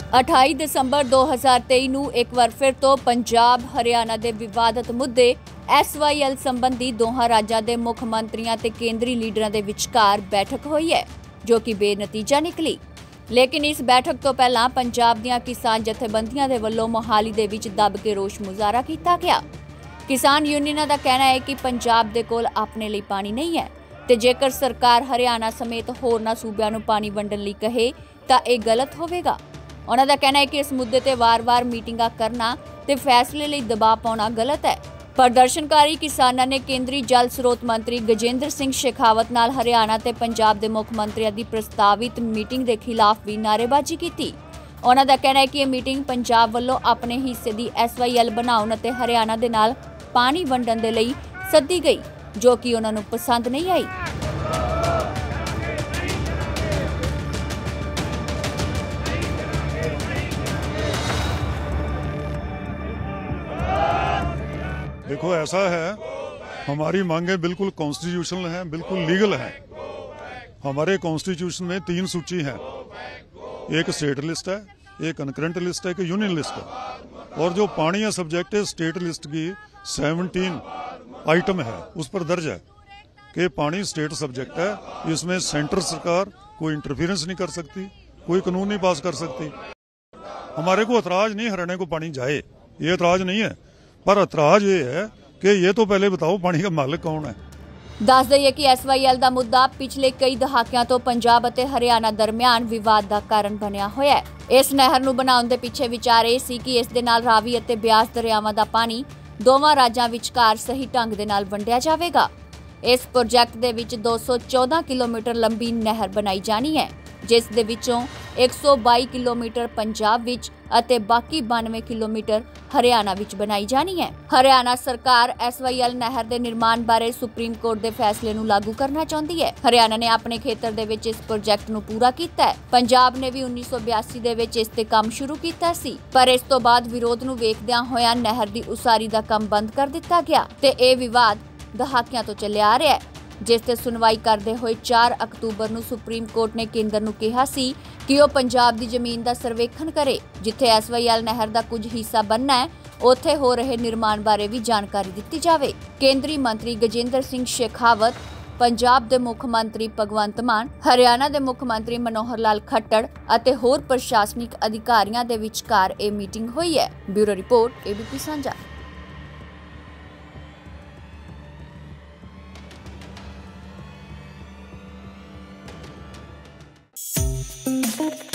28 ਦਸੰਬਰ 2023 ਨੂੰ ਇੱਕ ਵਾਰ ਫਿਰ ਤੋਂ ਪੰਜਾਬ ਹਰਿਆਣਾ ਦੇ ਵਿਵਾਦਤ ਮੁੱਦੇ SYL ਸੰਬੰਧੀ ਦੋਹਾਂ ਰਾਜਾਂ ਦੇ ਮੁੱਖ ਮੰਤਰੀਆਂ ਤੇ ਕੇਂਦਰੀ ਲੀਡਰਾਂ ਦੇ ਵਿਚਕਾਰ ਬੈਠਕ ਹੋਈ ਹੈ, ਜੋ ਕਿ ਬੇਨਤੀਜਾ ਨਿਕਲੀ। ਲੇਕਿਨ ਇਸ ਬੈਠਕ ਤੋਂ ਪਹਿਲਾਂ ਪੰਜਾਬ ਦੀਆਂ ਕਿਸਾਨ ਜਥੇਬੰਦੀਆਂ ਦੇ ਵੱਲੋਂ ਮੋਹਾਲੀ ਦੇ ਵਿੱਚ ਦੱਬ ਕੇ ਰੋਸ ਮੁਜ਼ਾਹਰਾ ਕੀਤਾ ਗਿਆ। ਕਿਸਾਨ ਯੂਨੀਅਨਾਂ ਦਾ ਕਹਿਣਾ ਹੈ ਕਿ ਪੰਜਾਬ ਦੇ ਕੋਲ ਆਪਣੇ ਲਈ ਪਾਣੀ ਨਹੀਂ ਹੈ ਤੇ ਜੇਕਰ ਸਰਕਾਰ ਹਰਿਆਣਾ ਸਮੇਤ ਹੋਰਨਾਂ ਸੂਬਿਆਂ ਨੂੰ ਪਾਣੀ ਵੰਡਣ ਲਈ ਕਹੇ ਤਾਂ ਇਹ ਗਲਤ ਹੋਵੇਗਾ। ਉਹਨਾਂ ਦਾ ਕਹਿਣਾ ਹੈ ਕਿ ਇਸ ਮੁੱਦੇ ਤੇ ਵਾਰ-ਵਾਰ ਮੀਟਿੰਗਾਂ ਕਰਨਾ ਤੇ ਫੈਸਲੇ ਲਈ ਦਬਾਅ ਪਾਉਣਾ ਗਲਤ ਹੈ। ਪ੍ਰਦਰਸ਼ਨਕਾਰੀ ਕਿਸਾਨਾਂ ਨੇ ਕੇਂਦਰੀ ਜਲ ਸਰੋਤ ਮੰਤਰੀ ਗਜੇਂਦਰ ਸਿੰਘ ਸ਼ੇਖਾਵਤ ਨਾਲ ਹਰਿਆਣਾ ਤੇ ਪੰਜਾਬ ਦੇ ਮੁੱਖ ਮੰਤਰੀਆਂ ਦੀ ਪ੍ਰਸਤਾਵਿਤ ਮੀਟਿੰਗ ਦੇ ਖਿਲਾਫ ਵੀ ਨਾਅਰੇਬਾਜ਼ੀ ਕੀਤੀ। ਉਹਨਾਂ ਦਾ ਕਹਿਣਾ ਹੈ ਕਿ ਇਹ ਮੀਟਿੰਗ ਪੰਜਾਬ ਵੱਲੋਂ ਆਪਣੇ ਹਿੱਸੇ ਦੀ SYL ਬਣਾਉਣ ਅਤੇ ਹਰਿਆਣਾ ਦੇ ਨਾਲ ਪਾਣੀ ਵੰਡਣ ਦੇ ਲਈ ਸੱਦੀ ਗਈ, ਜੋ ਕਿ ਉਹਨਾਂ ਨੂੰ ਪਸੰਦ ਨਹੀਂ ਆਈ। देखो, ऐसा है, हमारी मांगे बिल्कुल कॉन्स्टिट्यूशनल हैं, बिल्कुल लीगल हैं। हमारे कॉन्स्टिट्यूशन में 3 सूची है, एक स्टेट लिस्ट है, एक कनकरेंट लिस्ट है, एक यूनियन लिस्ट है। और जो पानी का सब्जेक्ट है स्टेट लिस्ट की 17 आइटम है, उस पर दर्ज है कि पानी स्टेट सब्जेक्ट है। इसमें सेंट्रल सरकार कोई इंटरफेरेंस नहीं कर सकती, कोई कानून नहीं पास कर सकती। हमारे को एतराज नहीं हरियाणा को पानी जाए, ये एतराज नहीं है, पर एतराज ये है कि ये तो पहले बताओ पानी का मालिक कौन है। ਦੱਸ ਦਈਏ ਕਿ SYL ਦਾ ਮੁੱਦਾ ਪਿਛਲੇ ਕਈ ਦਹਾਕਿਆਂ ਤੋਂ ਪੰਜਾਬ ਅਤੇ ਹਰਿਆਣਾ ਦਰਮਿਆਨ ਵਿਵਾਦ ਦਾ ਕਾਰਨ ਬਣਿਆ ਹੋਇਆ ਹੈ। ਇਸ ਨਹਿਰ ਨੂੰ ਬਣਾਉਣ ਦੇ ਪਿੱਛੇ ਵਿਚਾਰ ਇਹ ਸੀ ਕਿ ਇਸ ਦੇ ਨਾਲ ਰਾਵੀ ਅਤੇ ਬਿਆਸ ਦਰਿਆਵਾਂ ਦਾ ਪਾਣੀ ਦੋਵਾਂ ਰਾਜਾਂ ਵਿਚਕਾਰ ਸਹੀ ਢੰਗ ਦੇ ਨਾਲ ਵੰਡਿਆ ਜਾਵੇਗਾ। ਇਸ ਪ੍ਰੋਜੈਕਟ ਦੇ ਵਿੱਚ 214 ਕਿਲੋਮੀਟਰ ਲੰਬੀ ਨਹਿਰ ਬਣਾਈ ਜਾਣੀ ਹੈ, ਜਿਸ ਦੇ ਵਿੱਚੋਂ 122 ਕਿਲੋਮੀਟਰ ਪੰਜਾਬ ਵਿੱਚ ਅਤੇ ਬਾਕੀ 92 ਕਿਲੋਮੀਟਰ ਹਰਿਆਣਾ ਵਿੱਚ ਬਣਾਈ ਜਾਣੀ ਹੈ। ਹਰਿਆਣਾ ਸਰਕਾਰ SYL ਨਹਿਰ ਦੇ ਨਿਰਮਾਣ ਬਾਰੇ ਸੁਪਰੀਮ ਕੋਰਟ ਦੇ ਫੈਸਲੇ ਨੂੰ ਲਾਗੂ ਕਰਨਾ ਚਾਹੁੰਦੀ ਹੈ। ਹਰਿਆਣਾ ਨੇ ਆਪਣੇ ਖੇਤਰ ਦੇ ਵਿੱਚ ਇਸ ਪ੍ਰੋਜੈਕਟ ਨੂੰ ਪੂਰਾ ਕੀਤਾ ਹੈ। ਪੰਜਾਬ ਨੇ ਵੀ 1982 ਦੇ ਵਿੱਚ ਇਸ ਤੇ ਕੰਮ ਸ਼ੁਰੂ ਕੀਤਾ ਸੀ, ਪਰ ਇਸ ਤੋਂ ਬਾਅਦ ਵਿਰੋਧ ਨੂੰ ਵੇਖਦਿਆਂ ਹੋਇਆਂ ਨਹਿਰ ਦੀ ਉਸਾਰੀ ਦਾ ਕੰਮ ਬੰਦ ਕਰ ਦਿੱਤਾ ਗਿਆ ਤੇ ਇਹ ਵਿਵਾਦ ਦਹਾਕਿਆਂ ਤੋਂ ਚੱਲਿਆ ਆ ਰਿਹਾ ਹੈ। ਜਿਸ ਤੇ ਸੁਣਵਾਈ ਕਰਦੇ ਹੋਏ 4 ਅਕਤੂਬਰ ਨੂੰ ਸੁਪਰੀਮ ਕੋਰਟ ਨੇ ਕੇਂਦਰ ਨੂੰ ਕਿਹਾ ਸੀ ਕਿ ਉਹ ਪੰਜਾਬ ਦੀ ਜ਼ਮੀਨ ਦਾ ਸਰਵੇਖਣ ਕਰੇ, ਜਿੱਥੇ SYL ਨਹਿਰ ਦਾ ਕੁਝ ਹਿੱਸਾ ਬਣਨਾ ਹੈ, ਉੱਥੇ ਹੋ ਰਹੇ ਨਿਰਮਾਣ ਬਾਰੇ ਵੀ ਜਾਣਕਾਰੀ ਦਿੱਤੀ ਜਾਵੇ। ਕੇਂਦਰੀ ਮੰਤਰੀ ਗਜੇਂਦਰ ਸਿੰਘ ਸ਼ੇਖਾਵਤ, ਪੰਜਾਬ ਦੇ ਮੁੱਖ ਮੰਤਰੀ ਭਗਵੰਤ ਮਾਨ, ਹਰਿਆਣਾ ਦੇ ਮੁੱਖ ਮੰਤਰੀ ਮਨੋਹਰ ਲਾਲ ਖੱਟੜ ਅਤੇ ਹੋਰ ਪ੍ਰਸ਼ਾਸਨਿਕ ਅਧਿਕਾਰੀਆਂ ਦੇ ਵਿਚਕਾਰ ਇਹ ਮੀਟਿੰਗ ਹੋਈ ਹੈ। ਬਿਊਰੋ ਰਿਪੋਰਟ, ABP ਸਾਂਝਾ।